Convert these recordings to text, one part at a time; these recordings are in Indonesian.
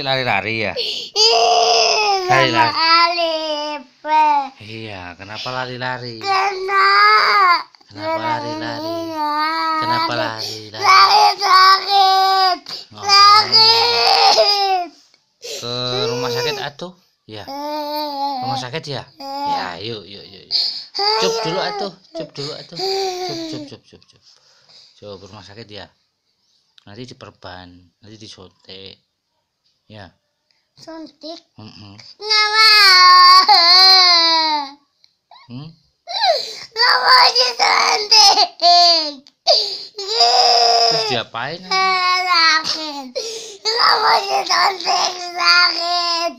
lari-lari ya? Lari-lari. Iya, kenapa lari-lari? Kenapa lari-lari? Kenapa lari-lari? Sakit. Oh. Sakit. Ke rumah sakit atuh? Ya. Rumah sakit ya? Ya, yuk. Cup dulu atuh. Cup. Coba rumah sakit ya. Nanti diperban, nanti disuntik. Ya. Suntik? Nggak mau. Nggak mau disuntik. Terus diapain? Sakit. Nggak mau disuntik, sakit.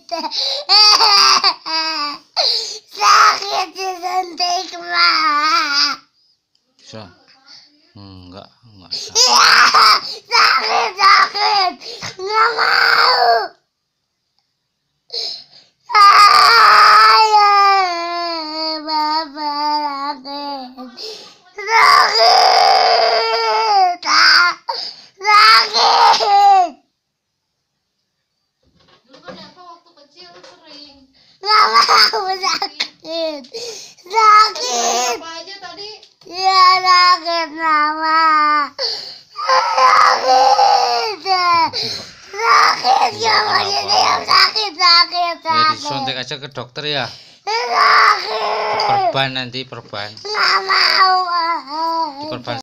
Sakit disuntik, Mak. Bisa? Enggak. Sakit. Nggak mau. Bapak sakit. Dulu kenapa waktu kecil sering? Nggak mau, sakit. Apa aja tadi? Ya sakit, Mama. Sakit, nggak mau ditiup, sakit. Ya disuntik aja ke dokter ya. Sakit. Perban nanti perban. Nggak mau.